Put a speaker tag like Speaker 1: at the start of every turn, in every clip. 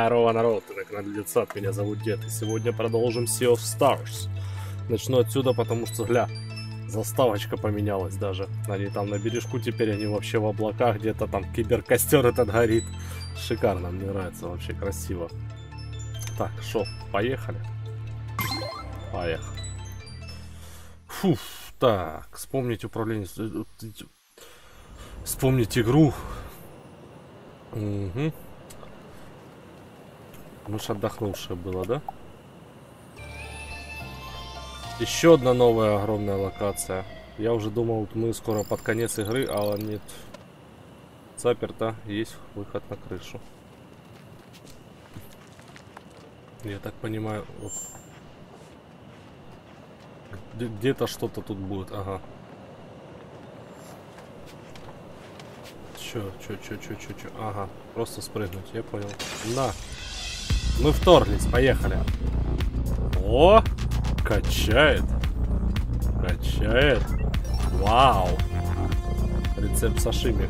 Speaker 1: Здорово, народ, это Канализат, меня зовут Дед, и сегодня продолжим Sea of Stars. Начну отсюда, потому что, гля, заставочка поменялась даже. Они там на бережку, теперь они вообще в облаках, где-то там киберкостер этот горит. Шикарно, мне нравится, вообще красиво. Так, шо, поехали? Поехали. Фух, так, вспомнить управление... Вспомнить игру. Угу. Ну ж отдохнувшее было, да? Еще одна новая огромная локация. Я уже думал, мы скоро под конец игры, а нет. Заперто, есть выход на крышу. Я так понимаю... Где-то что-то тут будет, ага. Чё? Ага, просто спрыгнуть, я понял. На! Мы вторглись, поехали. О! Качает. Качает. Вау! Рецепт сашими.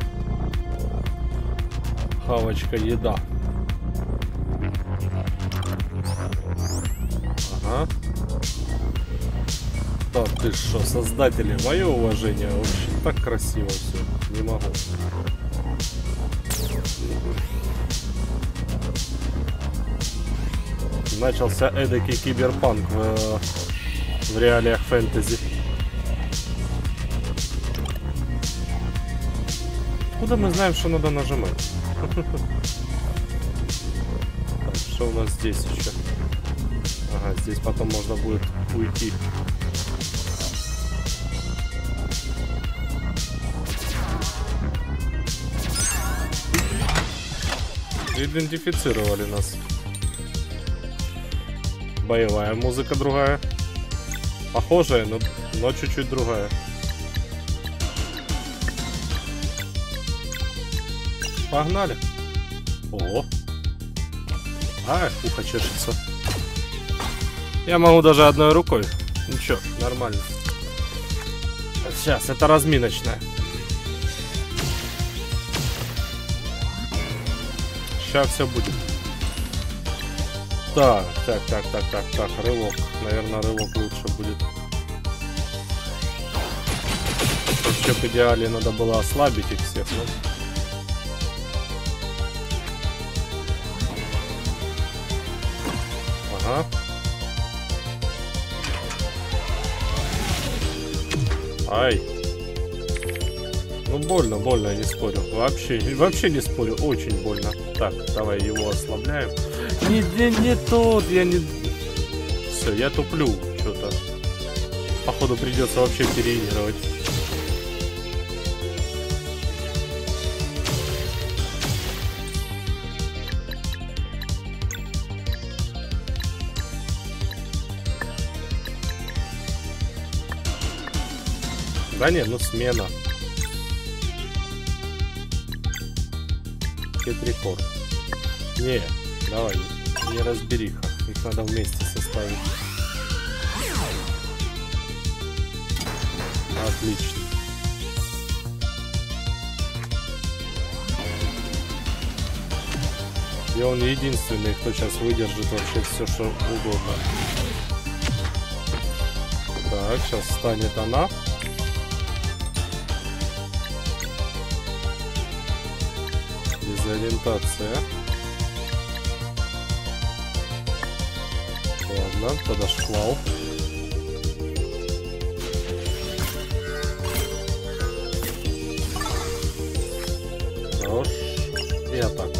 Speaker 1: Хавочка, еда. Ага. Да ты шо, создатели, мое уважение. Вообще так красиво все. Не могу. Начался эдакий киберпанк в реалиях фэнтези. Откуда мы знаем, что надо нажимать? Так, что у нас здесь еще? Ага, здесь потом можно будет уйти. Идентифицировали нас. Боевая музыка другая. Похожая, но чуть-чуть другая. Погнали. О! Ай, ухо чешется. Я могу даже одной рукой. Ничего, нормально. Сейчас, это разминочная. Сейчас все будет. Так, рывок. Наверное, рывок лучше будет. Вообще, в идеале надо было ослабить их всех, но... Ага. Ай. Ну, больно, я не спорю. Вообще не спорю, очень больно. Так, давай его ослабляем. Не тот, я не... Все, я туплю что-то. Походу придется вообще переигрывать. Да нет, ну смена. Хитрикор. Не, давай, не разбериха. Их надо вместе составить. Отлично. И он единственный, кто сейчас выдержит вообще все, что угодно. Так, сейчас станет она. Дезориентация. Ладно, тогда шквал. Хорош. И атака.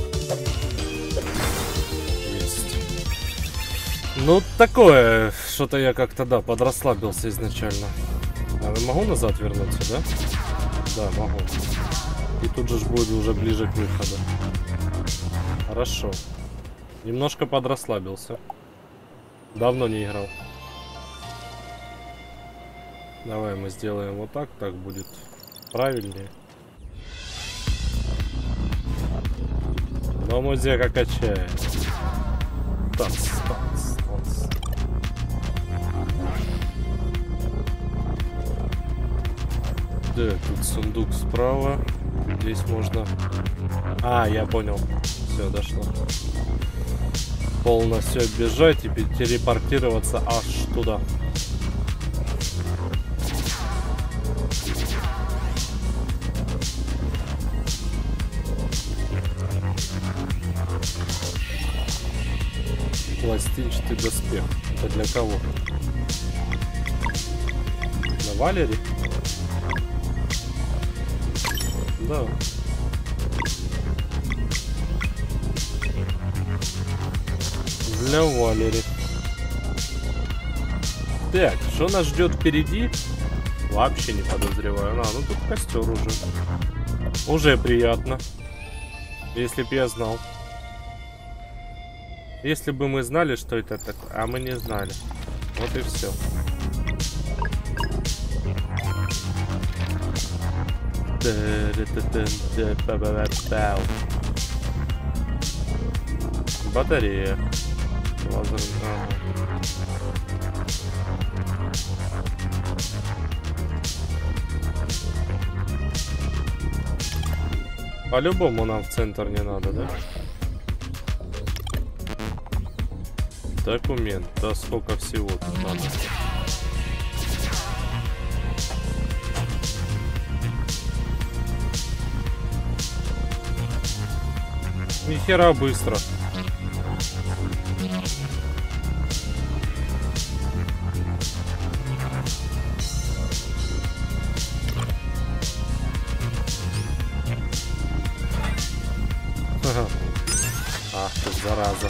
Speaker 1: Есть. Ну, такое. Что-то я как-то, да, подрасслабился изначально. А я могу назад вернуться, да? Да, могу. И тут же будет уже ближе к выходу. Хорошо. Немножко подрасслабился. Давно не играл. Давай мы сделаем вот так. Так будет правильнее. Но музыка качает. Танц. Да, тут сундук справа. Здесь можно... А, я понял. Все, дошло. полностью оббежать и телепортироваться аж туда. Пластинчатый доспех. Это для кого? На Валере? Да. Для Валери. Так, что нас ждет впереди? Вообще не подозреваю. Ну тут костер уже. Уже приятно. Если б я знал. Если бы мы знали, что это такое. А мы не знали. Вот и все. Батарея. По-любому нам в центр не надо, да? Документ. Да сколько всего тут надо. Нихера быстро. Ах ты, зараза.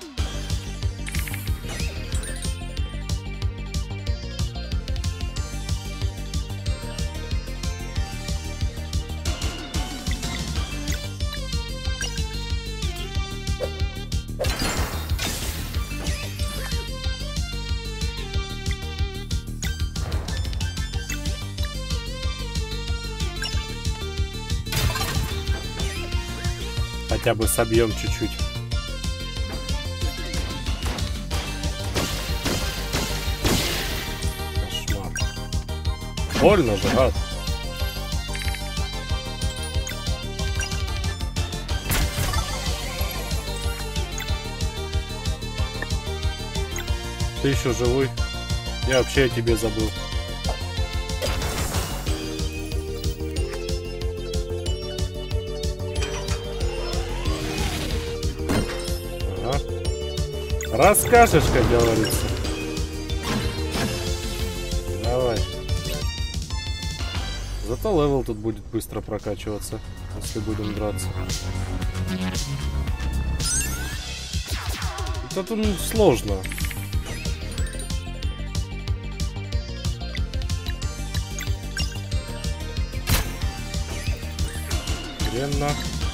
Speaker 1: Хотя бы собьем чуть-чуть. Кошмар. Больно же, гад. Ты еще живой? Я вообще о тебе забыл. Расскажешь, как говорится. Давай. Зато левел тут будет быстро прокачиваться, если будем драться. Это тут сложно. Хрена.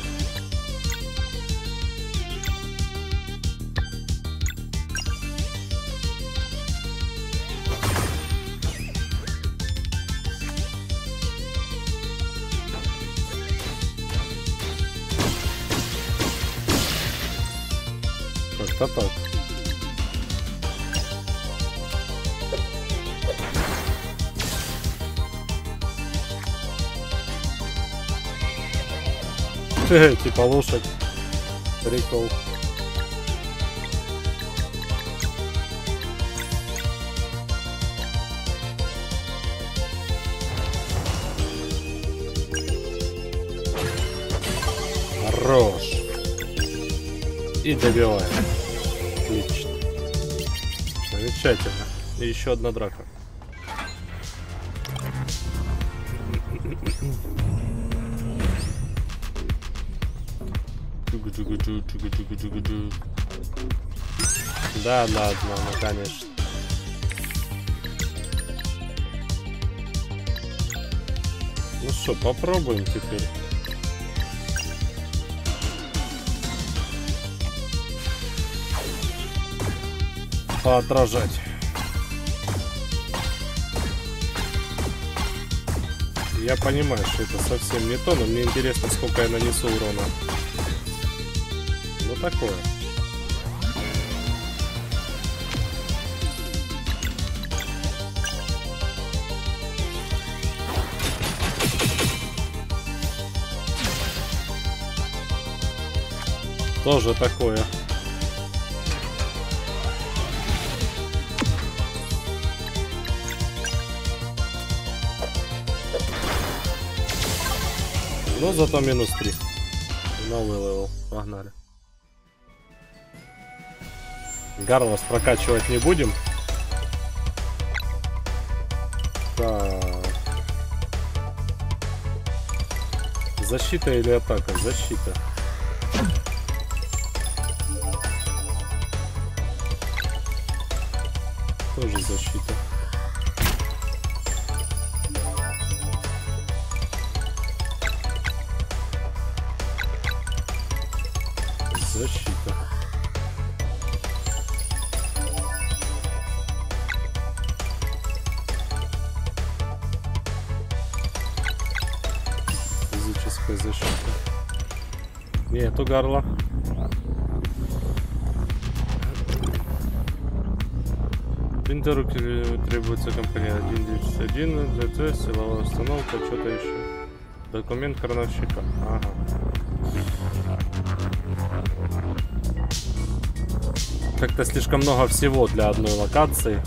Speaker 1: Как-то так. Типа лошадь. Прикол. Хорош. И добиваем. Отлично. Замечательно. И еще одна драка. Да, ладно, ну конечно. Ну что, попробуем теперь. Поотражать. Я понимаю, что это совсем не то, но мне интересно, сколько я нанесу урона. Ну такое. Тоже такое. Но зато минус 3. Новый левел. Погнали. Гарлос прокачивать не будем. Так. Защита или атака? Защита. Тоже защита. Защита. Физическая защита. Нету горла. Принтеру требуется компания 1.9.1 для теста, силовая установка, что-то еще. Документ крановщика. Ага. Как-то слишком много всего для одной локации.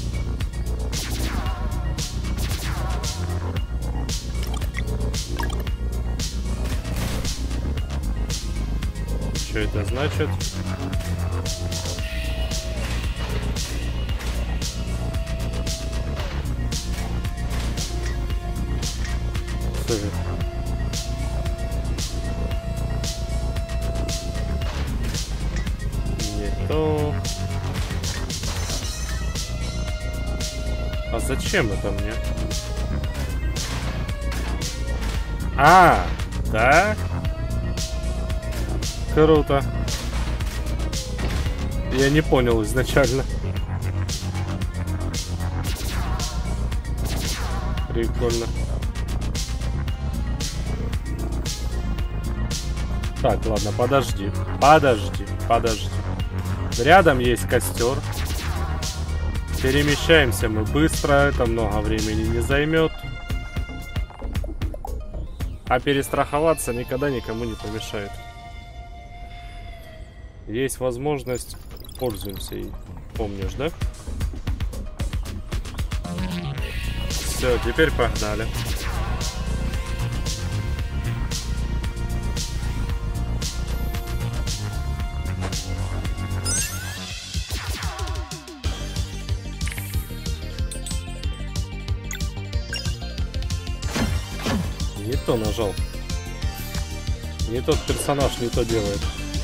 Speaker 1: Что это значит? Не то. А зачем это мне? А, да? Круто. Я не понял изначально. Прикольно. Так, ладно, подожди. Подожди. Рядом есть костер. Перемещаемся мы быстро. Это много времени не займет. А перестраховаться никогда никому не помешает. Есть возможность. Пользуемся ей. Помнишь, да? Все, теперь погнали. Не то нажал. Не тот персонаж не то делает.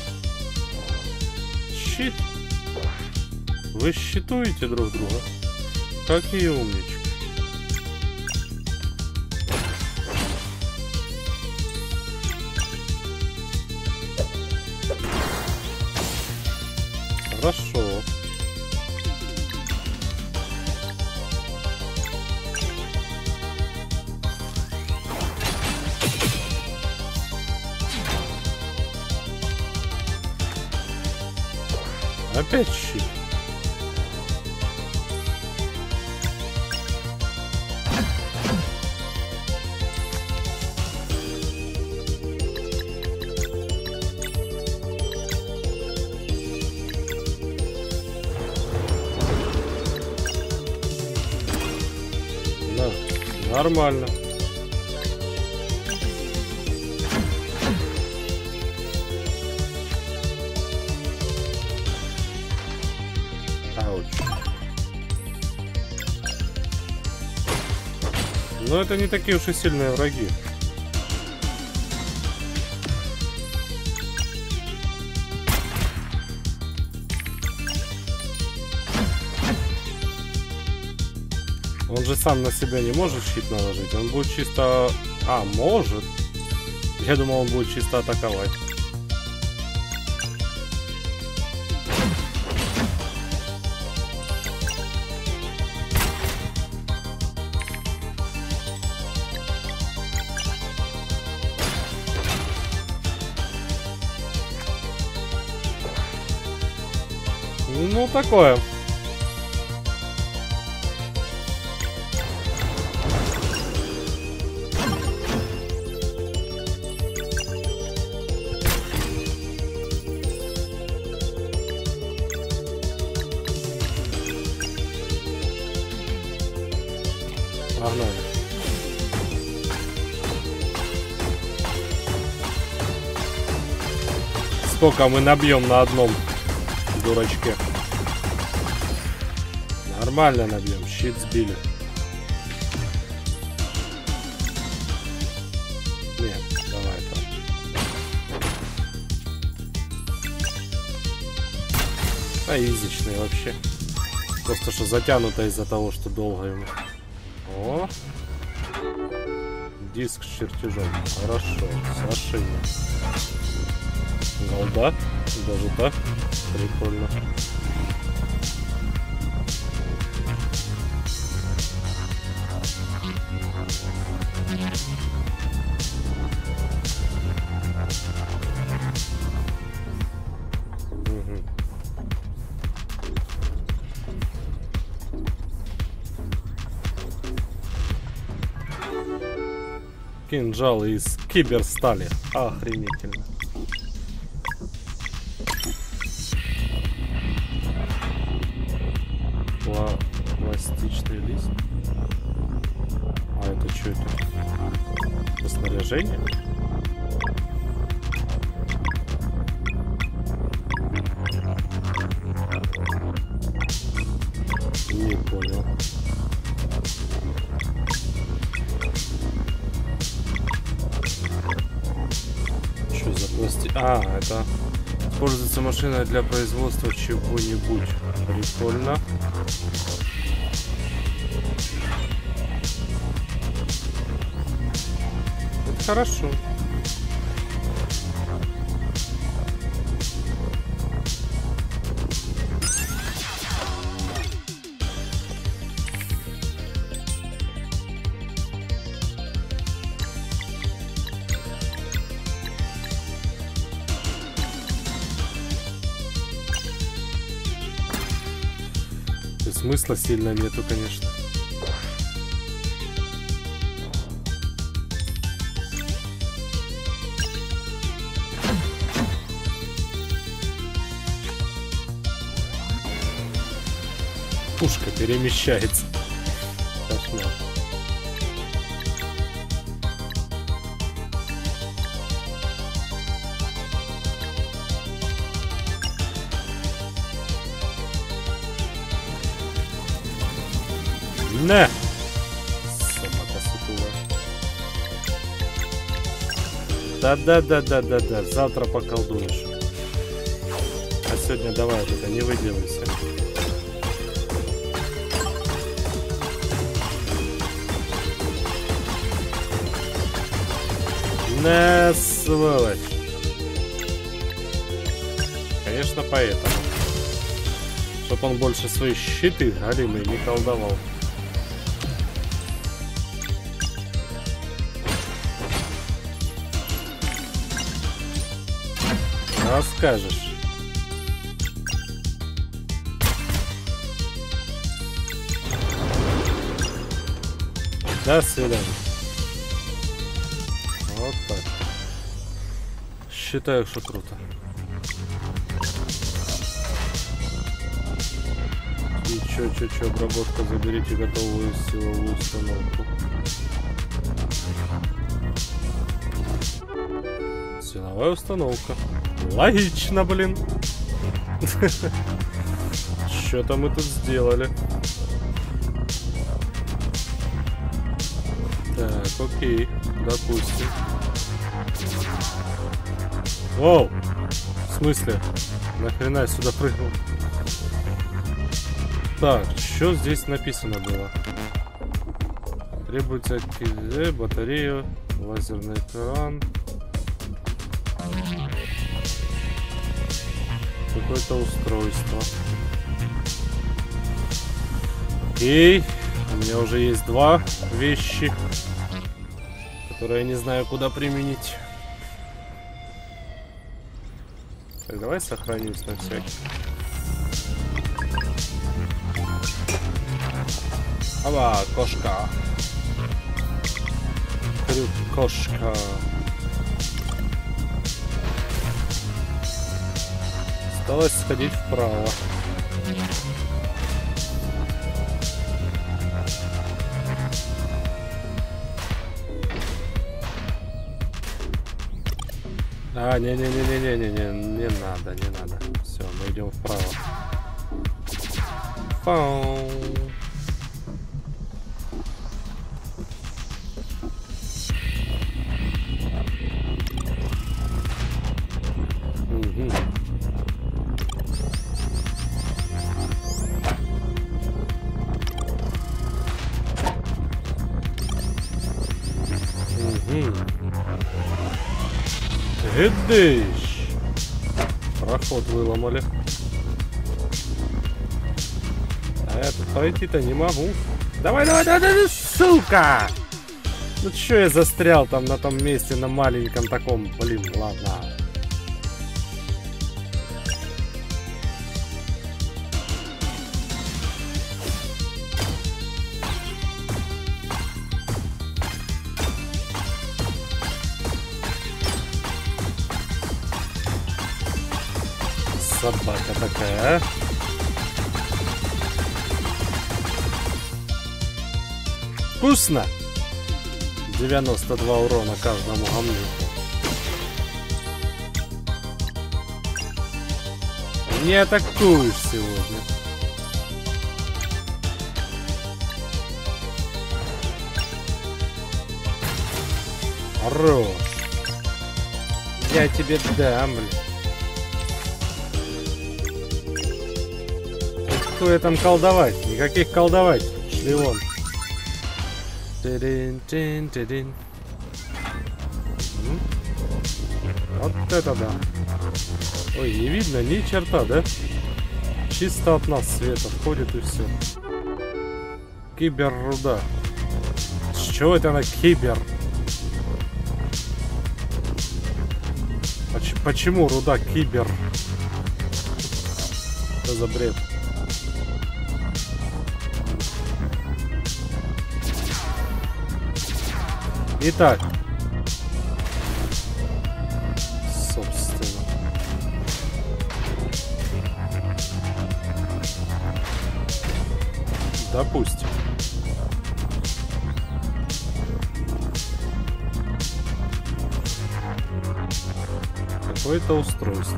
Speaker 1: Щит. Вы щитуете друг друга. Какие умнички. Хорошо. Опять щит. Да, нормально. Но это не такие уж и сильные враги. Он же сам на себя не может щит наложить. Он будет чисто... А, может. Я думал, он будет чисто атаковать. Ну, такое. Погнали. сколько мы набьем на одном дурачке. Нормально набьем. Щит сбили. Нет, давай там. А изичный вообще. Просто что затянуто из-за того, что долго ему. О! Диск с чертежом. Хорошо. Сашина. Голда. Даже так. Прикольно. Кинжал из киберстали. Охренительно. Пластичный лист. А это что это? Это снаряжение? Не понял. Что за пластик? А, это используется машина для производства чего-нибудь. Прикольно. Это хорошо. Смысла сильно нету, конечно. Пушка перемещается. Кошмар. Не! Собака сутулая. Да. Завтра поколдуешь. А сегодня давай вот это, не выделайся. Не, сволочь. Конечно, поэтому. Чтоб он больше свои щиты галимые не колдовал. Расскажешь. До свидания. Вот так. Считаю, что круто. И чё, обработка, заберите готовую силовую установку. Силовая установка. Логично, блин. Что-то мы тут сделали. Так, окей. Допустим. Воу! В смысле? Нахрена я сюда прыгнул? Так, что здесь написано было? Требуется КЗ, батарею, лазерный экран. Какое-то устройство. Окей. У меня уже есть два вещи, которые я не знаю, куда применить. Так, давай сохранюсь на всякий. Ава, кошка. Кошка. Осталось сходить вправо. А, не надо, не надо. Все, мы идем вправо. Фау. Угу. Гидыш. Проход выломали. А я тут пройти-то не могу. Давай, сука! Ну чё я застрял там на том месте, на маленьком таком, блин, ладно. Собака такая, а? Вкусно! 92 урона каждому гамню. Не атакуешь сегодня. Хорош. Я тебе дам, блин. Какое там колдовать? Никаких колдовать. Шли вон. Вот это да. Ой, не видно ни черта, да? Чисто от нас света входит и все. Киберруда. С чего это она кибер? Почему руда кибер? Что за бред? Итак, собственно, допустим, какое-то устройство.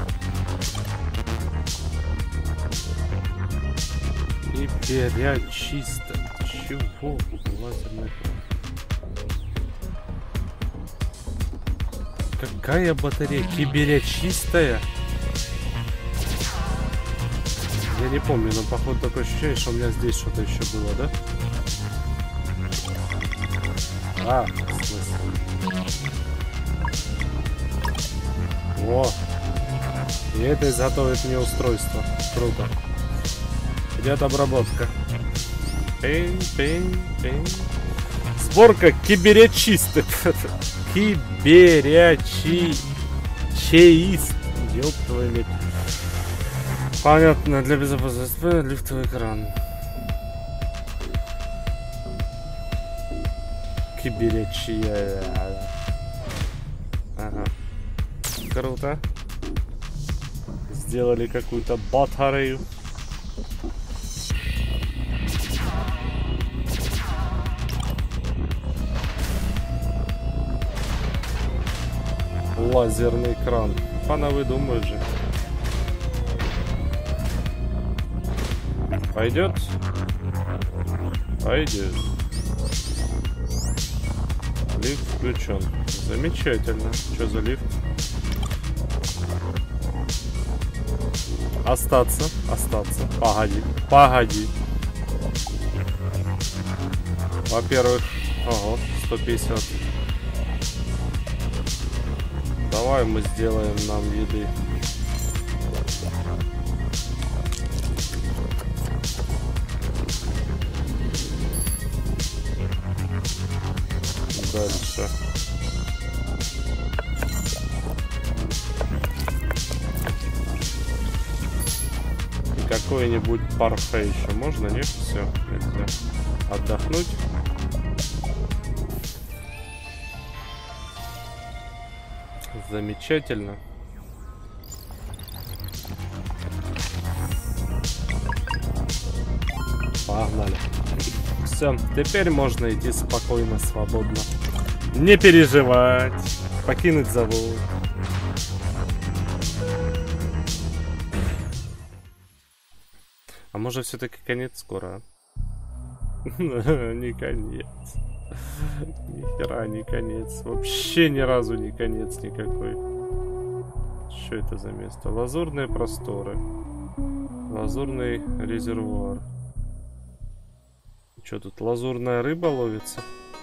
Speaker 1: И перечисто. Чего? Лазерный. Какая батарея? Киберя чистая? Я не помню, но походу такое ощущение, что у меня здесь что-то еще было, да? А, в смысле? О! И это изготовит мне устройство. Круто. Идет обработка. Пень, пень, пень. Сборка киберячистых. Киберячист. Ёб твою мать. Понятно, для безопасности лифтовый экран. Киберячия. Ага. Круто. Сделали какую-то батарею. Лазерный кран. Понавыдумают же. Пойдет? Пойдет. Лифт включен. Замечательно. Что за лифт? Остаться. Остаться. Погоди. Погоди. Во-первых, ого, 150. Давай мы сделаем нам еды. Дальше. И какой-нибудь парфе еще можно, нет? Все, нельзя. Отдохнуть. Замечательно. Погнали. Все, теперь можно идти спокойно, свободно. Не переживать. Покинуть завод. А может все-таки конец скоро? Не конец. Нихера не конец. Вообще ни разу не конец никакой. Что это за место? Лазурные просторы. Лазурный резервуар. Что тут, лазурная рыба ловится?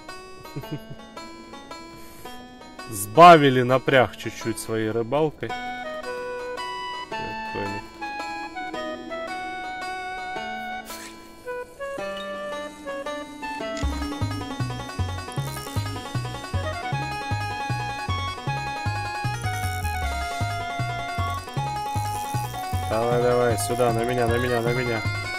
Speaker 1: Сбавили напряг чуть-чуть своей рыбалкой. Давай, давай, сюда, на меня, на меня, на меня.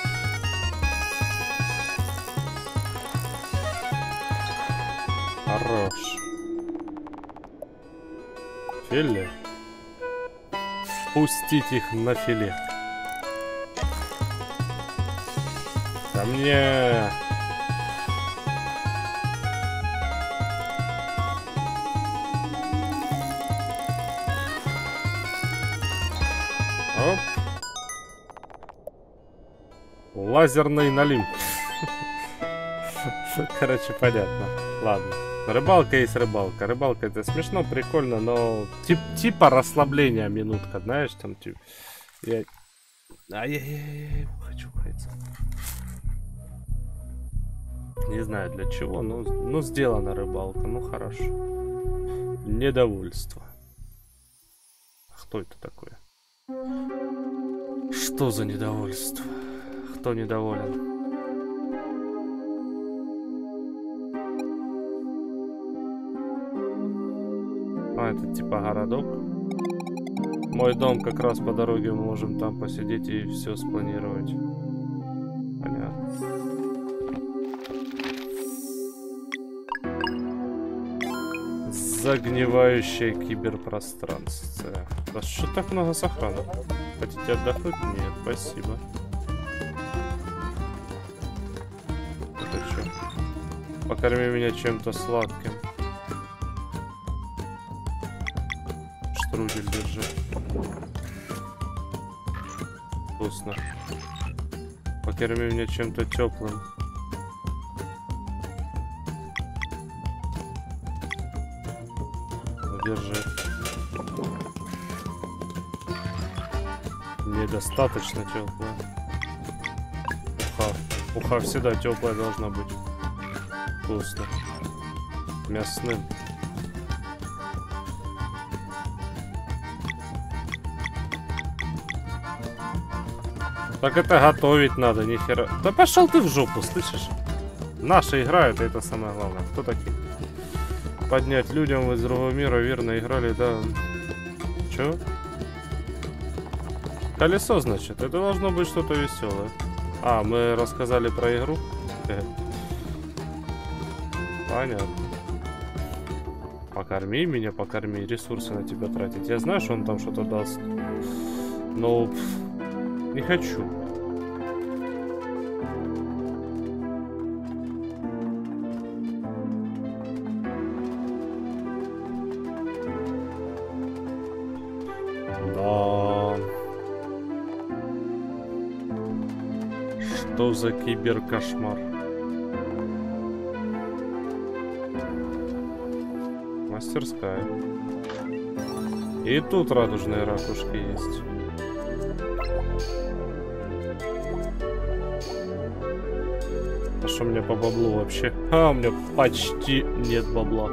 Speaker 1: Хорош. Филе. Пустить их на филе. Ко мне. Оп. Лазерный налим. Короче, понятно. Ладно. Рыбалка есть рыбалка. Рыбалка это смешно, прикольно, но типа расслабления минутка, знаешь, там типа. Ай-яй-яй, хочу уходить. Не знаю для чего, но сделана рыбалка, ну хорошо. Недовольство. Кто это такое? Что за недовольство? Кто недоволен? А, это типа городок. Мой дом как раз по дороге, мы можем там посидеть и все спланировать. Понятно. Загнивающее киберпространство. Да что так много сохрана? Хотите отдохнуть? Нет, спасибо. Это что? Покорми меня чем-то сладким. Штрудель держи. Вкусно. Покорми меня чем-то теплым. Держи. Недостаточно теплая. Уха всегда теплая должна быть. Вкусно. Мясным. Так это готовить надо, нихера. Да пошел ты в жопу, слышишь? Наши играют, и это самое главное. Кто такие? Поднять людям из другого мира, верно играли, да. Чё? Колесо, значит. Это должно быть что-то веселое. А, мы рассказали про игру? Понятно. Покорми меня, покорми. Ресурсы на тебя тратить. Я знаю, что он там что-то даст. Но не хочу. Да. Что за киберкошмар? Мастерская. И тут радужные ракушки есть. А что у меня по баблу вообще? А, у меня почти нет бабла.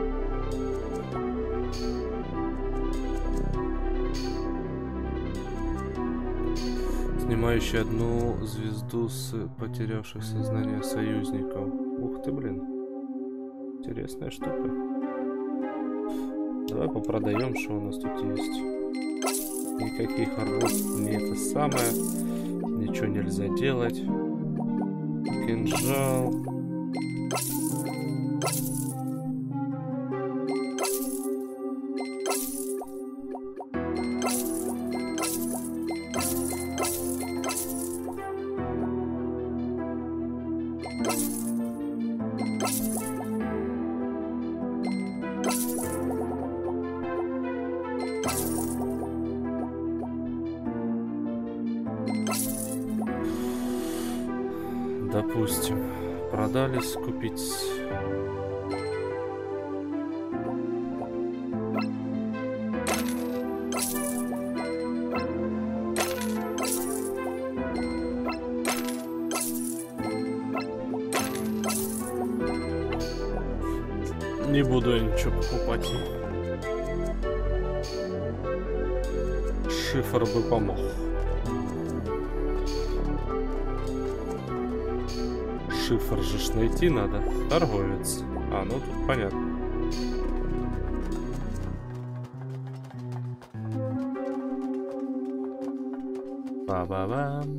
Speaker 1: Снимающий одну звезду с потерявших сознание союзников. Ух ты, блин. Интересная штука. Давай попродаем, что у нас тут есть. Никаких оружий, не это самое. Ничего нельзя делать. Кинжал. Допустим, продались, купить. Не буду я ничего покупать. Шифр бы помог. Шифр же ж найти надо. Торговец. А, ну тут понятно. Ба-ба-бам.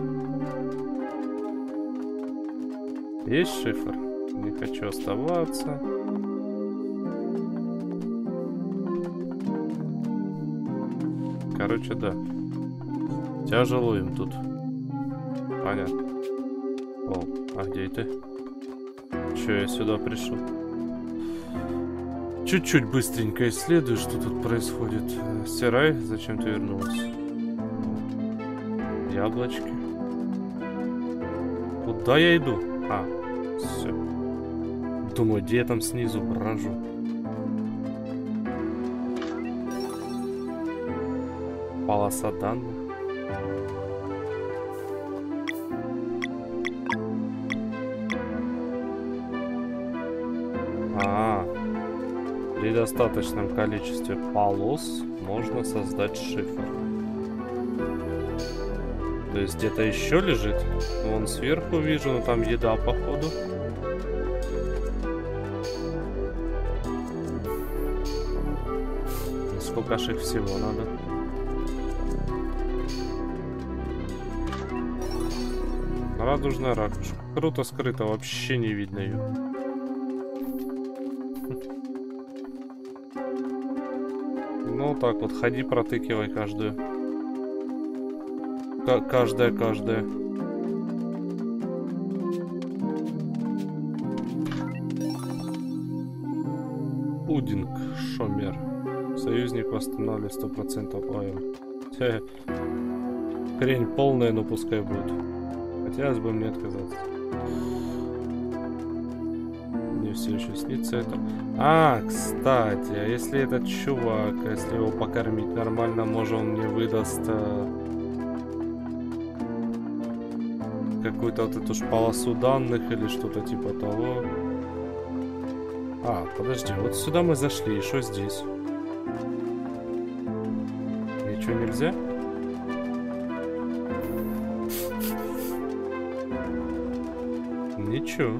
Speaker 1: Есть шифр? Не хочу оставаться. Короче, да. Тяжело им тут. Понятно. О, а где ты? Че, я сюда пришел? Чуть-чуть быстренько исследую, что тут происходит. Стирай, зачем ты вернулась? Яблочки. Куда я иду? А, все. Думаю, где я там снизу брожу? Полоса данных. При достаточном количестве полос можно создать шифр. То есть где-то еще лежит. Вон сверху вижу, но там еда походу. Сколько ж их всего надо? Радужная ракушка. Круто скрыто, вообще не видно ее. Ну так вот, ходи, протыкивай каждую. Каждая. Пудинг, шомер. Союзник восстанавливает 100% АМ. Хрень полная, но пускай будет. Хотелось бы мне отказаться. Мне все еще снится это. А, кстати, а если этот чувак, если его покормить нормально, может он мне выдаст какую-то вот эту ж полосу данных или что-то типа того. А, подожди, вот сюда мы зашли, и что здесь? Ничего нельзя? Ничего.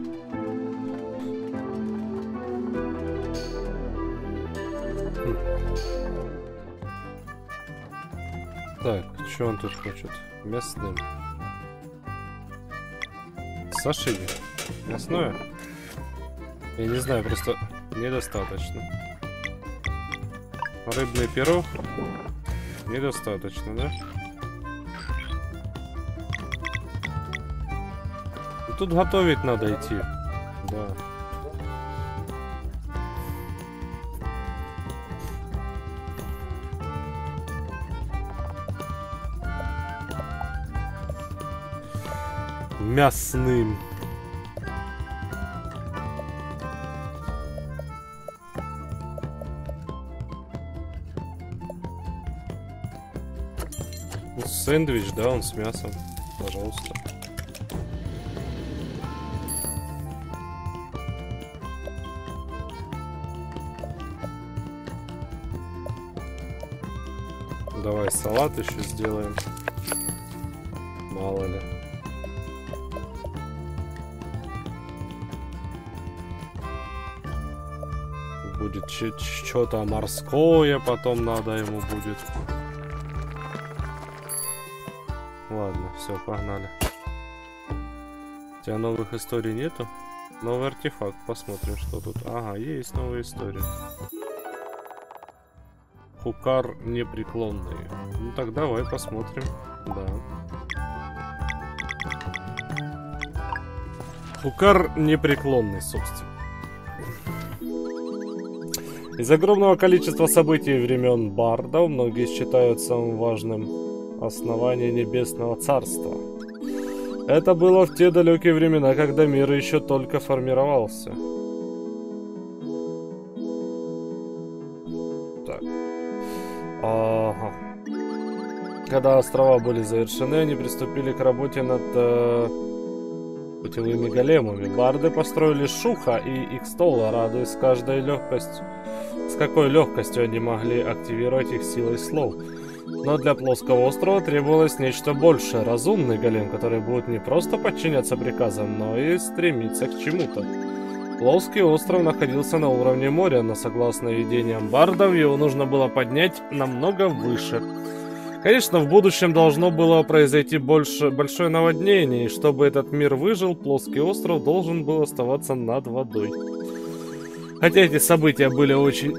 Speaker 1: Так, что он тут хочет? Мясным. Сашими. Мясное? Я не знаю, просто недостаточно. Рыбный пирог? Недостаточно, да? Тут готовить надо идти. Да. Мясным. Ну, сэндвич, да, он с мясом. Пожалуйста. Давай салат еще сделаем. Мало ли. Будет что-то морское, потом надо ему будет. Ладно, все, погнали. У тебя новых историй нету? Новый артефакт, посмотрим, что тут. Ага, есть новые истории. Хукар непреклонный. Ну так давай посмотрим. Да. Хукар непреклонный, собственно. Из огромного количества событий времен Бардов многие считают самым важным основание Небесного Царства. Это было в те далекие времена, когда мир еще только формировался. Так. Ага. Когда острова были завершены, они приступили к работе над путевыми големами. Барды построили Шуха и Икстола, радуясь каждой легкостью. С какой легкостью они могли активировать их силой слов. Но для плоского острова требовалось нечто большее. Разумный голем, который будет не просто подчиняться приказам, но и стремиться к чему-то. Плоский остров находился на уровне моря, но согласно видениям бардов, его нужно было поднять намного выше. Конечно, в будущем должно было произойти большое наводнение, и чтобы этот мир выжил, плоский остров должен был оставаться над водой. Хотя эти события были очень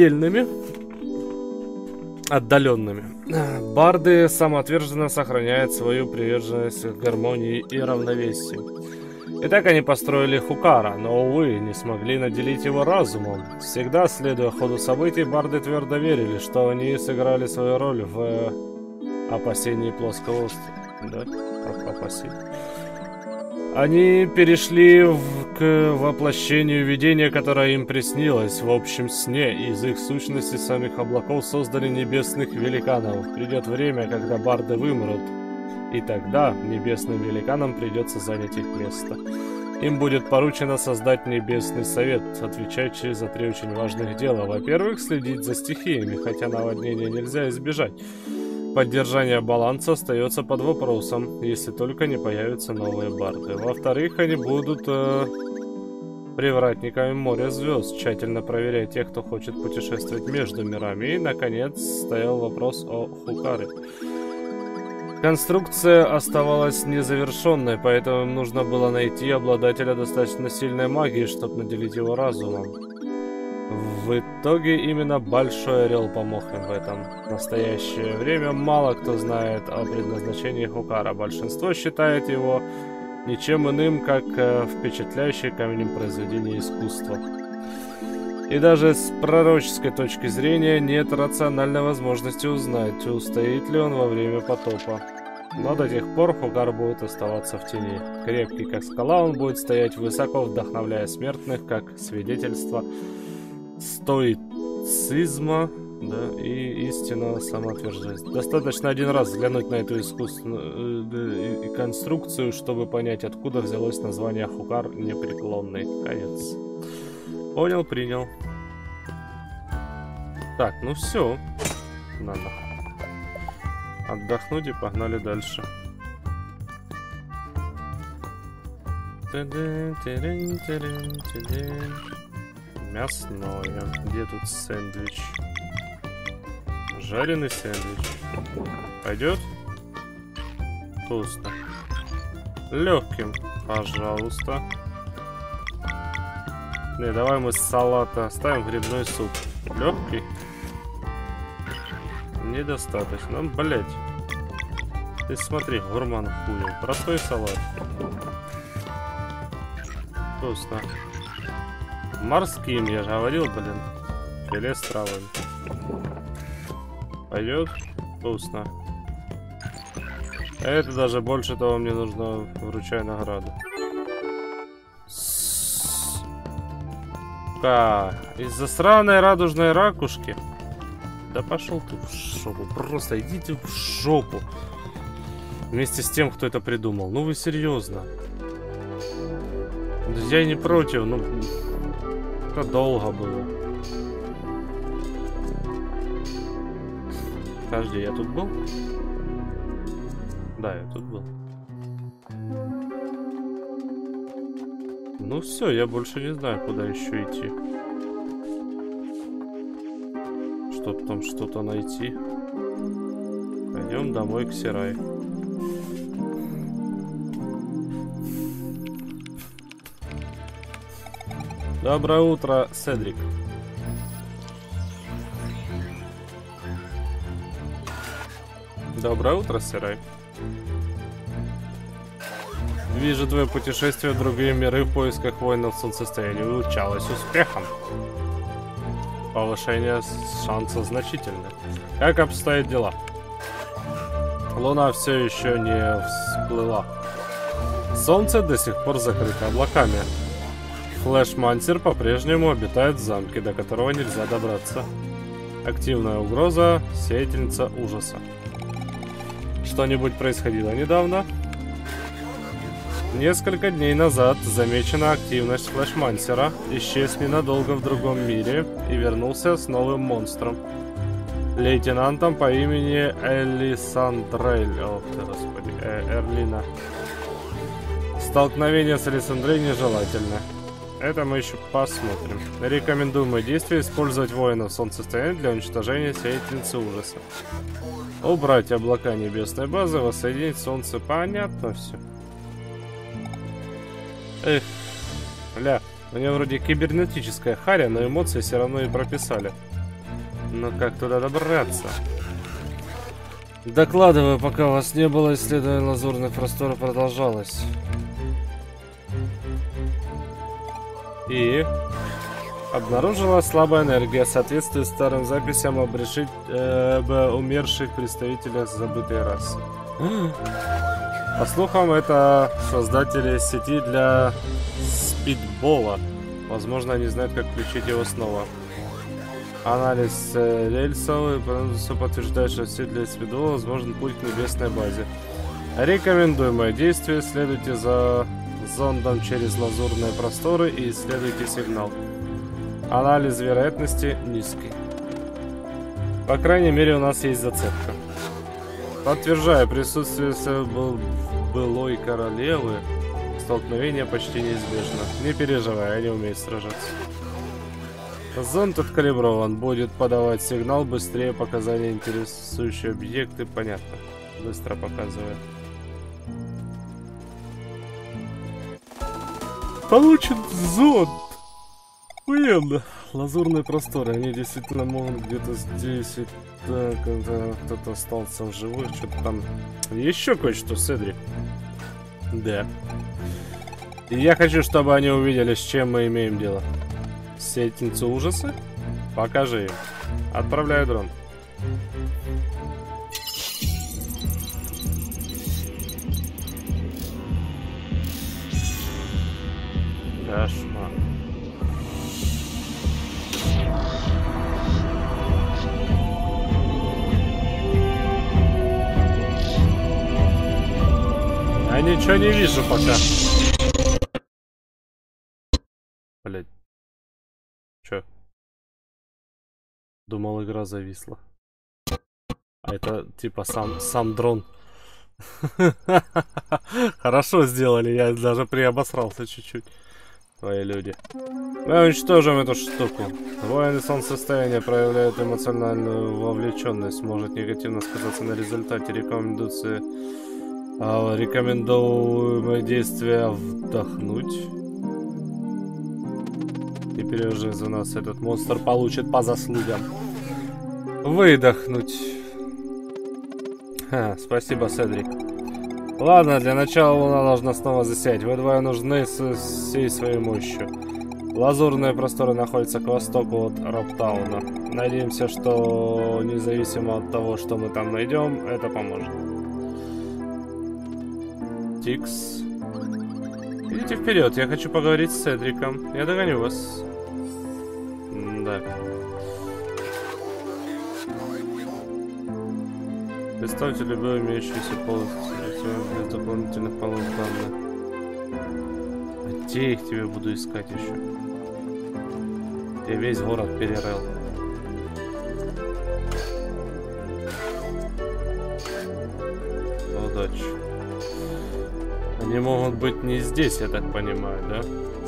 Speaker 1: отдаленными. Барды самоотверженно сохраняют свою приверженность к гармонии и равновесию. Итак, они построили Хукара, но, увы, не смогли наделить его разумом. Всегда, следуя ходу событий, барды твердо верили, что они сыграли свою роль в опасении плоского острова. Да? Опасении. Они перешли к воплощению видения, которое им приснилось в общем сне. Из их сущности самих облаков создали небесных великанов. Придет время, когда барды вымрут. И тогда небесным великанам придется занять их место. Им будет поручено создать Небесный Совет, отвечающий за 3 очень важных дела. Во-первых, следить за стихиями, хотя наводнения нельзя избежать. Поддержание баланса остается под вопросом, если только не появятся новые барды. Во-вторых, они будут привратниками моря звезд, тщательно проверяя тех, кто хочет путешествовать между мирами. И, наконец, стоял вопрос о Хукаре. Конструкция оставалась незавершенной, поэтому им нужно было найти обладателя достаточно сильной магии, чтобы наделить его разумом. В итоге именно Большой Орел помог им в этом. В настоящее время мало кто знает о предназначении Хукара. Большинство считает его ничем иным, как впечатляющее камнем произведение искусства. И даже с пророческой точки зрения нет рациональной возможности узнать, устоит ли он во время потопа. Но до тех пор Хукар будет оставаться в тени. Крепкий как скала, он будет стоять высоко, вдохновляя смертных, как свидетельство стоицизма, да, и истинного самоотвержения. Достаточно один раз взглянуть на эту искусственную конструкцию, чтобы понять, откуда взялось название Хукар непреклонный. Конец. Понял, принял. Так, ну все. Надо отдохнуть и погнали дальше. Мясное. Где тут сэндвич? Жареный сэндвич. Пойдет? Вкусно. Легким, пожалуйста. Не, давай мы с салата оставим грибной суп. Легкий? Недостаточно. Блять. Ты смотри, гурман хуел. Простой салат. Вкусно. Морским, я же говорил, блин. Филе с травами. Пойдет? Вкусно. А это даже больше того мне нужно, вручай награду. Из-за сраной радужной ракушки. Да пошел ты в жопу. Просто идите в жопу. Вместе с тем, кто это придумал. Ну вы серьезно? Я и не против, но это долго было. Подожди, я тут был? Да, я тут был. Ну все, я больше не знаю, куда еще идти. Чтобы там что-то найти. Пойдем домой к Сирай. Доброе утро, Седрик. Доброе утро, Сирай. Вижу твое путешествие в другие миры в поисках воинов солнцестояния увенчалось успехом. Повышение шанса значительное. Как обстоят дела? Луна все еще не всплыла. Солнце до сих пор закрыто облаками. Флэш-мантер по-прежнему обитает в замке, до которого нельзя добраться. Активная угроза, сеятельница ужаса. Что-нибудь происходило недавно? Несколько дней назад замечена активность флэшмансера, исчез ненадолго в другом мире и вернулся с новым монстром. Лейтенантом по имени Элисандрель. Ох ты, господи, Эрлина. Столкновение с Элисандрой нежелательно. Это мы еще посмотрим. Рекомендуемое действие — использовать воинов солнцестояния для уничтожения сеятельницы ужаса. Убрать облака небесной базы, воссоединить солнце. Понятно все. Эх, ля, мне вроде кибернетическая харя, но эмоции все равно и прописали. Но как туда добраться? Докладываю, пока вас не было, исследование лазурных просторов продолжалось. И обнаружила слабая энергия, соответствует старым записям об умерших представителях забытой расы. По слухам, это создатели сети для спидбола. Возможно, они знают, как включить его снова. Анализ рельсов подтверждает, что сеть для спидбола возможен путь к небесной базе. Рекомендуемое действие: следуйте за зондом через лазурные просторы и исследуйте сигнал. Анализ вероятности низкий. По крайней мере, у нас есть зацепка. Подтверждаю присутствие былой королевы. Столкновение почти неизбежно. Не переживай, они умеют сражаться. Зонд откалиброван. Будет подавать сигнал быстрее показания интересующие объекты. Понятно. Быстро показывает. Получен зонд. Охуенно. Лазурные просторы. Они действительно могут где-то здесь. И так, кто-то остался в живых. Что-то там. Еще кое-что, Седрик. Да. И я хочу, чтобы они увидели, с чем мы имеем дело. Сеятельницу ужаса? Покажи им. Отправляю дрон. Кошмар. Я ничего не вижу пока. Блять. Чё? Думал, игра зависла. А это типа сам дрон. Хорошо сделали, я даже приобосрался чуть-чуть. Твои люди. Мы уничтожим эту штуку. Воины солнцестояния проявляют эмоциональную вовлеченность. Может негативно сказаться на результате. Рекомендуемые действия: вдохнуть. Теперь уже за нас этот монстр получит по заслугам. Выдохнуть. Спасибо, Седрик. Ладно, для начала луна должна снова засиять. Вы двое нужны со всей своей мощью. Лазурные просторы находятся к востоку от Роптауна. Надеемся, что независимо от того, что мы там найдем, это поможет. Тикс. Идите вперед, я хочу поговорить с Седриком. Я догоню вас. Да. Представьте любую имеющуюся полностью без дополнительных полос данных. А где я их тебе буду искать еще? Я весь город перерыл. Удачи. Они могут быть не здесь, я так понимаю, да?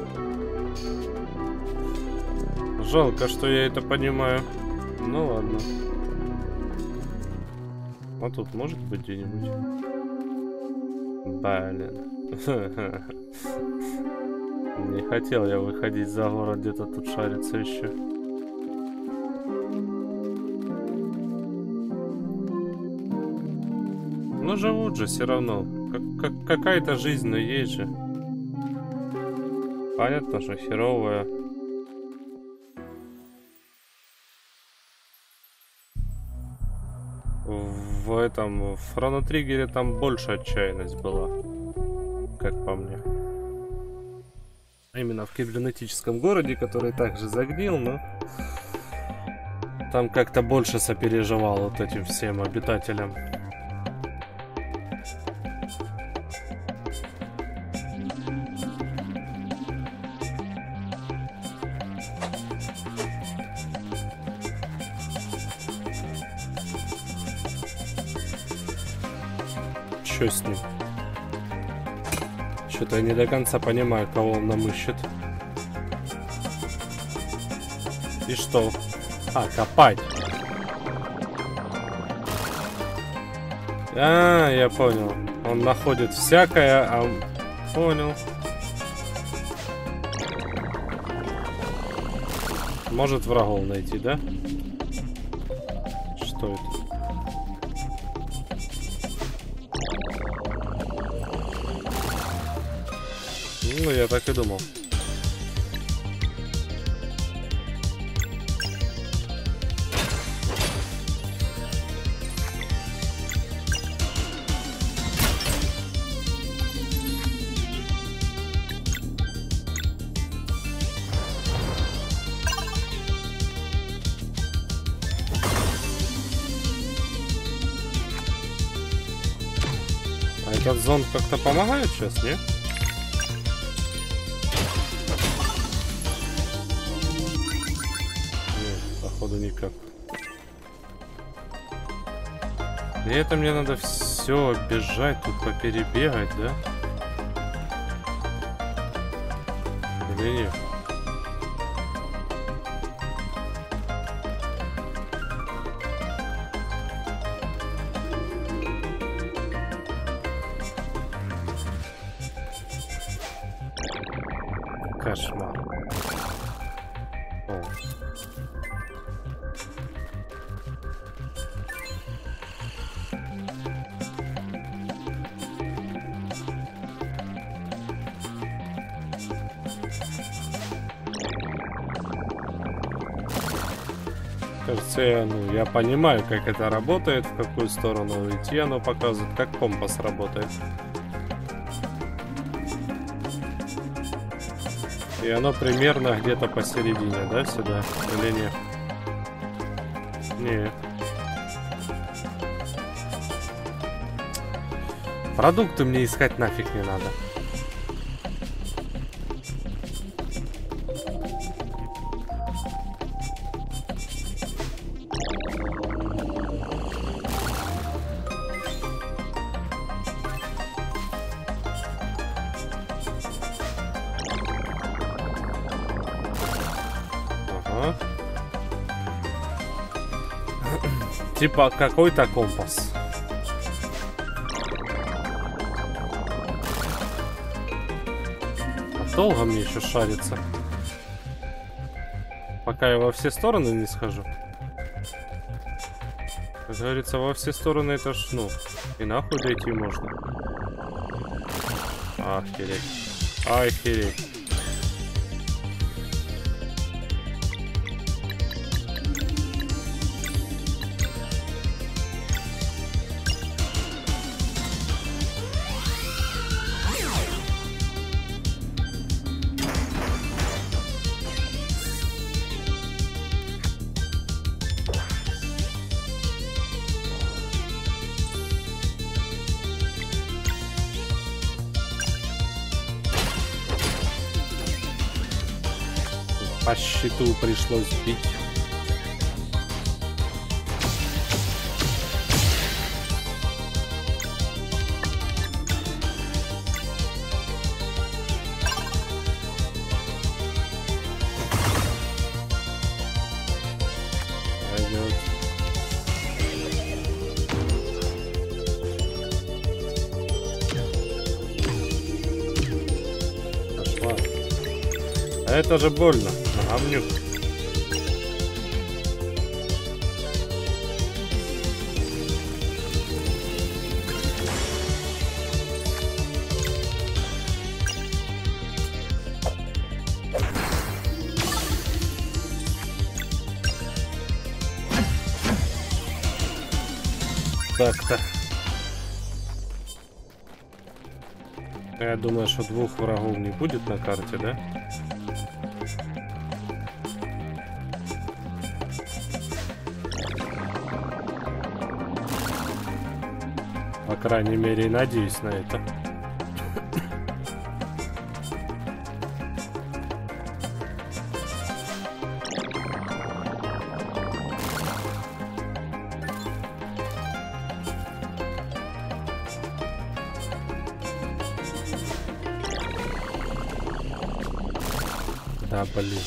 Speaker 1: Жалко, что я это понимаю. Ну ладно. А тут может быть где-нибудь? Блин. Не хотел я выходить за город, где-то тут шариться еще. Но живут же все равно. Какая-то жизнь, но есть же. Понятно, что херовая. В этом в Хроно Триггере там больше отчаянность была. как по мне. Именно в кибернетическом городе, который также загнил, но там как-то больше сопереживал вот этим всем обитателям. Что с ним? Что-то я не до конца понимаю, кого он нам ищет. И что? А, копать. А, я понял. Он находит всякое, а... Понял. Может врагов найти, да? Что это? Ну, я так и думал. А этот зонд как-то помогает сейчас, не? Походу никак. И это мне надо все бежать, тут поперебегать, да? Или нет? Кошмар. О. Кажется, я понимаю, как это работает, в какую сторону идти оно показывает, как компас работает. И оно примерно где-то посередине, да, сюда? Или нет? Нет. Продукты мне искать нафиг не надо. Типа какой-то компас. А долго мне еще шариться? Пока я во все стороны не схожу. Как говорится, во все стороны это ж, ну, и нахуй дойти можно. Охереть. Охереть. По щиту пришлось бить. Пойдет. Пошла. А это же больно. Говнюк. Так-то. Я думаю, что двух врагов не будет на карте, да? По крайней мере, надеюсь на это. Да, блин.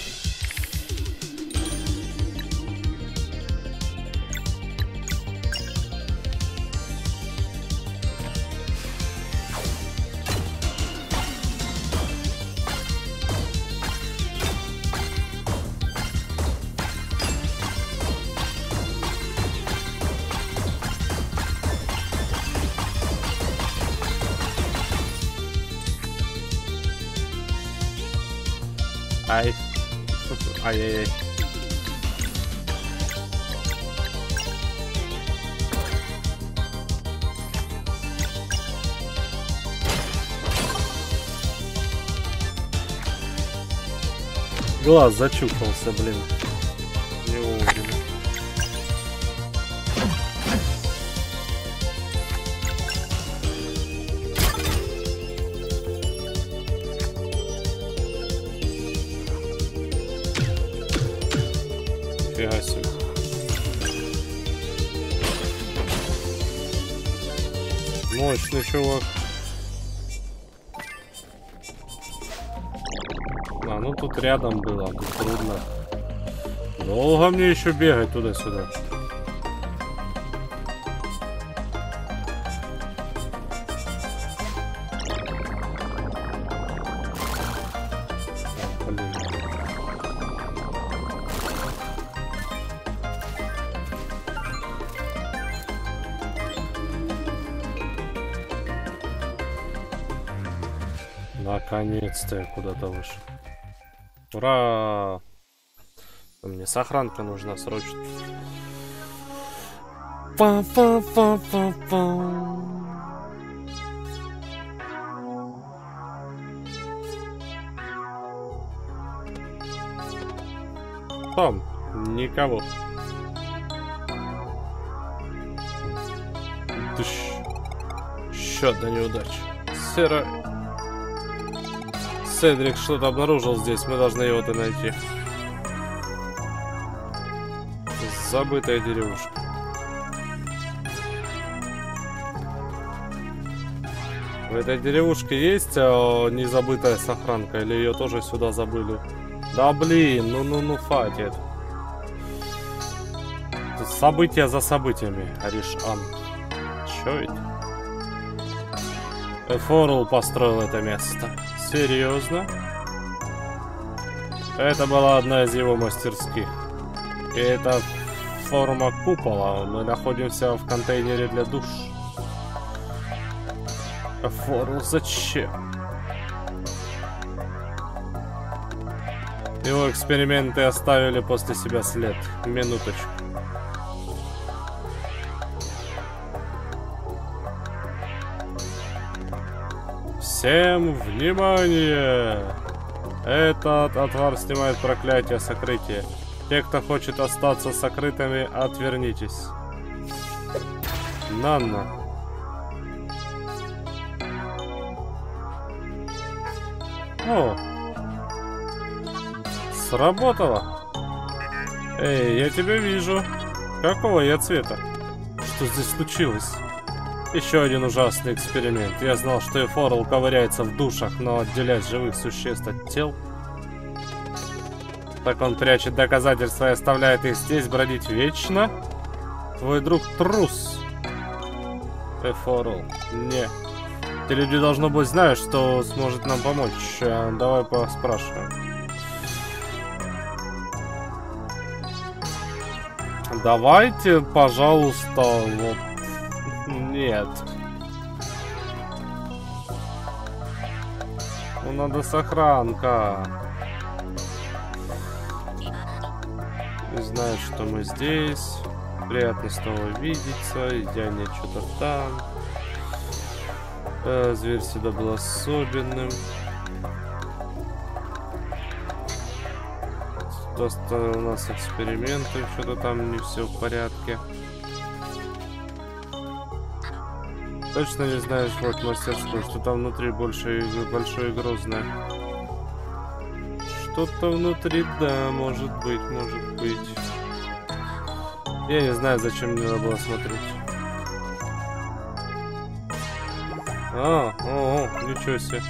Speaker 1: Ай. Ай-яй-яй. Глаз зачухался, блин. Не вовремя. Фига себе. Мощный чувак. А, ну тут рядом было, тут трудно. Долго мне еще бегать туда-сюда. Наконец-то я куда-то вышел. Ура! Мне сохранка нужна срочно. Па-па-па-па-па. Там никого. Еще одна неудача. Серая. Седрик что-то обнаружил здесь, мы должны его-то найти. Забытая деревушка. В этой деревушке есть незабытая сохранка, или ее тоже сюда забыли? Да блин, ну хватит. Тут события за событиями, Ариш-ан. Чё это? Эфорл построил это место. Серьезно? Это была одна из его мастерских. И это форма купола. Мы находимся в контейнере для душ. Эфорл зачем? Его эксперименты оставили после себя след. Минуточку. Всем внимание! Этот отвар снимает проклятие сокрытия. Те, кто хочет остаться сокрытыми, отвернитесь. Нанна. О! Сработало! Эй, я тебя вижу. Какого я цвета? Что здесь случилось? Еще один ужасный эксперимент. Я знал, что Эфорл ковыряется в душах, но отделять живых существ от тел... Так он прячет доказательства и оставляет их здесь бродить вечно? Твой друг трус. Эфорл. Не. Эти люди, должно быть, знают, что сможет нам помочь. Давай поспрашиваем. Давайте, пожалуйста, вот... Нет. Ну, надо сохранка. Не знаю, что мы здесь. Приятно снова видеться. Я не что-то там. Зверь всегда был особенным. Просто у нас эксперименты, что-то там не все в порядке. Точно не знаешь, вот мастерскую, что там внутри большое и грозное. Что-то внутри, да, может быть, может быть. Я не знаю, зачем мне надо было смотреть. Ничего себе.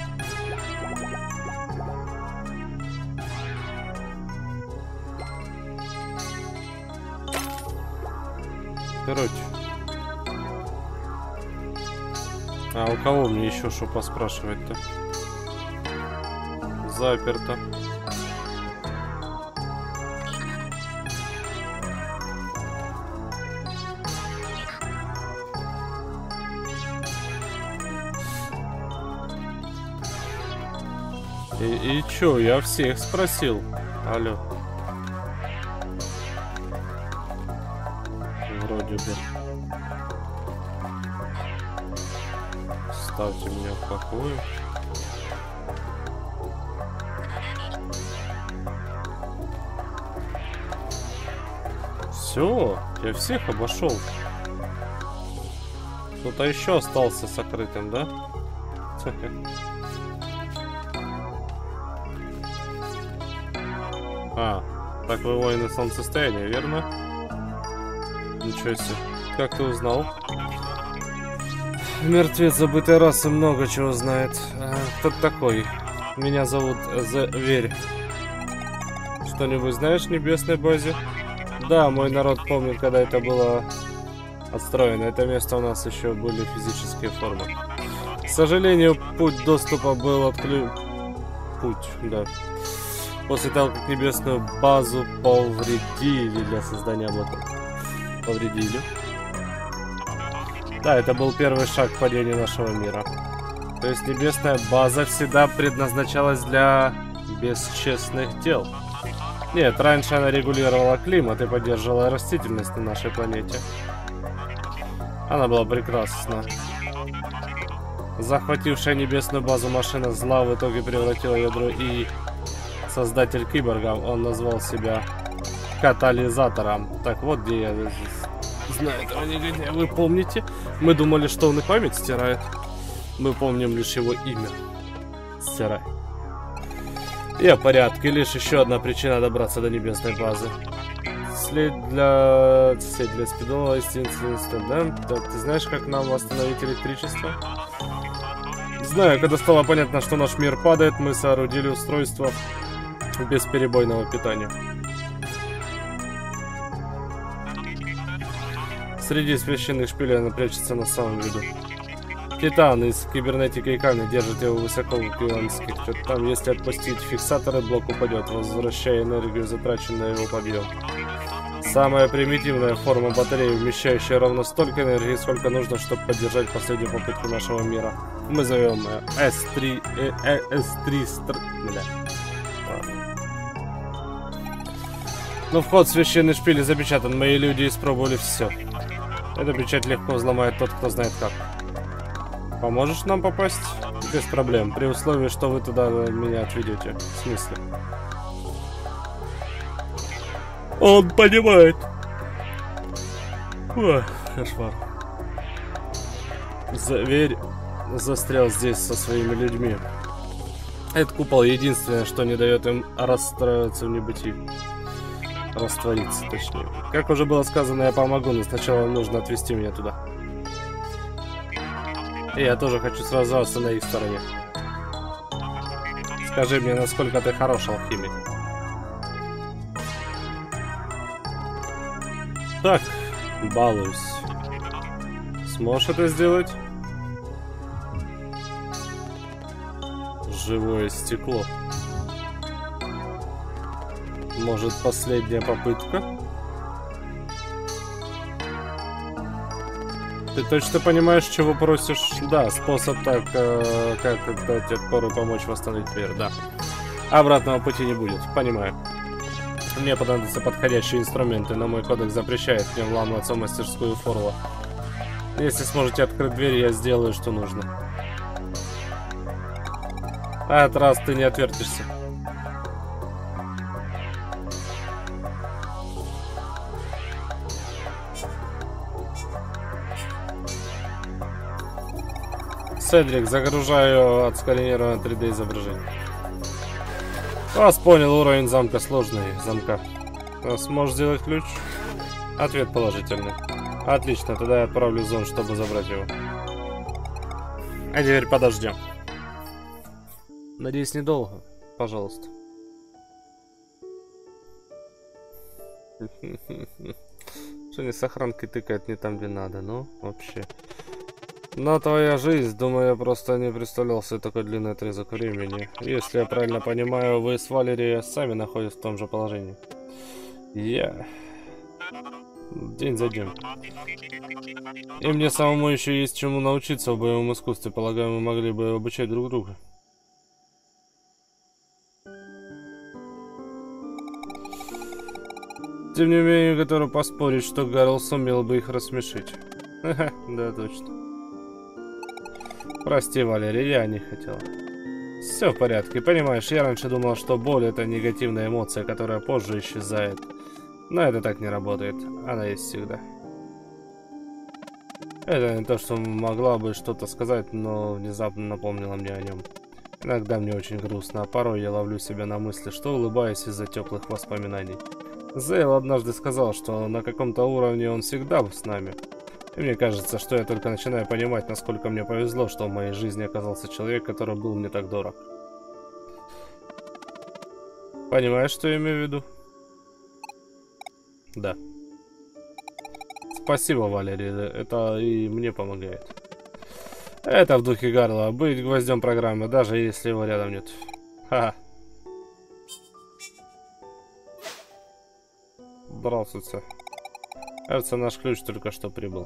Speaker 1: Короче. А у кого мне еще что поспрашивать-то? Заперто. И чё, я всех спросил. Алло. Вроде бы. Ставьте меня в покое. Все, я всех обошел. Кто-то еще остался сокрытым, да? Так вы воины солнцестояния, верно? Ничего себе. Как ты узнал? Мертвец забытой расы много чего знает. Кто ты такой? Меня зовут Зверь. Что-нибудь знаешь в небесной базе? Да, мой народ помнит, когда это было отстроено. Это место у нас еще были физические формы. К сожалению, путь доступа был отключен. Да. После того, как небесную базу повредили для создания облаков. Повредили. Да, это был первый шаг к падению нашего мира. То есть небесная база всегда предназначалась для бесчестных дел. Нет, раньше она регулировала климат и поддерживала растительность на нашей планете. Она была прекрасна. Захватившая небесную базу машина зла в итоге превратила ядро и... Создатель киборгов, он назвал себя катализатором. Так вот, где я знаю этого негодяя. Вы помните? Мы думали, что он и память стирает. Мы помним лишь его имя. Стирай. Я в порядке. Лишь еще одна причина добраться до небесной базы. След для спидола, естественно, да? Ты знаешь, как нам восстановить электричество? Знаю, когда стало понятно, что наш мир падает, мы соорудили устройство бесперебойного питания. Среди священных шпилей она прячется на самом виду. Титан из кибернетики и камня держит его высоко в гигантских. Там, если отпустить фиксаторы, блок упадет, возвращая энергию, затраченную на его подъем. Самая примитивная форма батареи, вмещающая ровно столько энергии, сколько нужно, чтобы поддержать последнюю попытку нашего мира. Мы зовем ее S3... Бля. Но вход в священный шпиль запечатан. Мои люди испробовали все. Эту печать легко взломает тот, кто знает как. Поможешь нам попасть? Без проблем. При условии, что вы туда меня отведете. В смысле? Он понимает. Ой, кошмар. Зверь застрял здесь со своими людьми. Этот купол единственное, что не дает им расстроиться в небытии. Раствориться, точнее. Как уже было сказано, я помогу, но сначала нужно отвезти меня туда. И я тоже хочу сразу на их стороне. Скажи мне, насколько ты хорош алхимик. Так, балуюсь. Сможешь это сделать? Живое стекло. Может, последняя попытка? Ты точно понимаешь, чего просишь? Да, способ так, как дать отпору, помочь восстановить мир, да. Обратного пути не будет, понимаю. Мне понадобятся подходящие инструменты, но мой кодекс запрещает мне вламываться в мастерскую Форла. Если сможете открыть дверь, я сделаю, что нужно. А этот раз ты не отвертишься. Седрик, загружаю отсканированное 3D изображение. Вас понял, уровень замка сложный. Замка. Сможешь сделать ключ? Ответ положительный. Отлично, тогда я отправлю зон, чтобы забрать его. А теперь подождем. Надеюсь, недолго. Пожалуйста. Что не с охранкой тыкает не там, где надо, ну, вообще. Но твоя жизнь, думаю, я просто не представлял себе такой длинный отрезок времени. Если я правильно понимаю, вы с Валерией сами находитесь в том же положении. День за днем. И мне самому еще есть чему научиться в боевом искусстве. Полагаю, мы могли бы обучать друг друга. Тем не менее, готов поспорить, что Гарл сумел бы их рассмешить. Ха-ха, да, точно. Прости, Валерий, я не хотел. Все в порядке, понимаешь, я раньше думал, что боль — это негативная эмоция, которая позже исчезает. Но это так не работает, она есть всегда. Это не то, что могла бы что-то сказать, но внезапно напомнила мне о нем. Иногда мне очень грустно, а порой я ловлю себя на мысли, что улыбаюсь из-за теплых воспоминаний. Зейл однажды сказал, что на каком-то уровне он всегда с нами. И мне кажется, что я только начинаю понимать, насколько мне повезло, что в моей жизни оказался человек, который был мне так дорог. Понимаешь, что я имею в виду? Да. Спасибо, Валерий, это и мне помогает. Это в духе Гарла, быть гвоздем программы, даже если его рядом нет. Ха-ха. Здравствуйте. Кажется, наш ключ только что прибыл.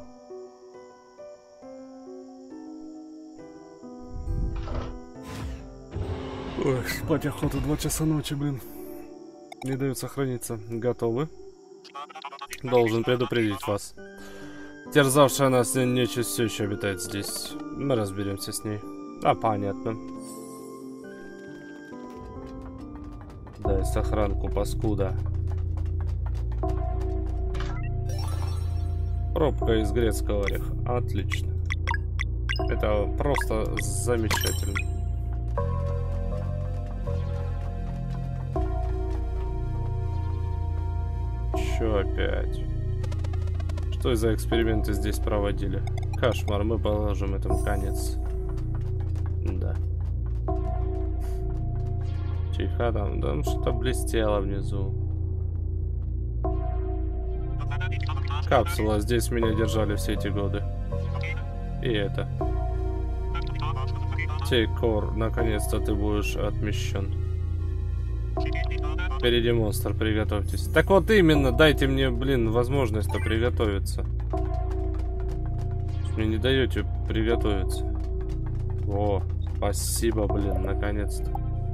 Speaker 1: Ой, спать охота, 2 часа ночи, блин. Не дают сохраниться. Готовы? Должен предупредить вас. Терзавшая нас нечисть все еще обитает здесь. Мы разберемся с ней. А, понятно. Дай сохранку, паскуда. Пробка из грецкого ореха. Отлично. Это просто замечательно. Чё опять? Что за эксперименты здесь проводили? Кошмар, мы положим этому конец. Да. Тихо, там что-то блестело внизу. Капсула, здесь меня держали все эти годы. И это. Тейкор, наконец-то ты будешь отмещен. Впереди монстр, приготовьтесь. Так вот именно, дайте мне, блин, возможность-то приготовиться. Мне не даете приготовиться. О, спасибо, блин, наконец-то.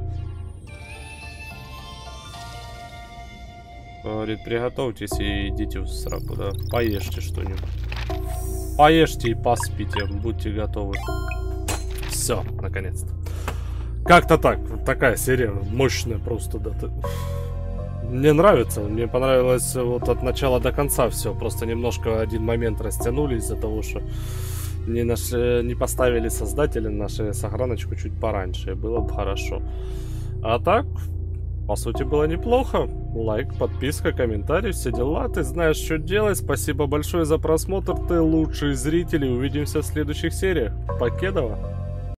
Speaker 1: Говорит, приготовьтесь и идите в сраку, да. Поешьте что-нибудь. Поешьте и поспите, будьте готовы. Все, наконец-то. Как-то так, вот такая серия мощная просто, да. Мне нравится, мне понравилось вот от начала до конца все. Просто немножко один момент растянули из-за того, что не поставили создатели наши сохраночку чуть пораньше. Было бы хорошо. А так, по сути, было неплохо. Лайк, подписка, комментарий, все дела. Ты знаешь, что делать. Спасибо большое за просмотр. Ты лучший зритель. Увидимся в следующих сериях. Покедова.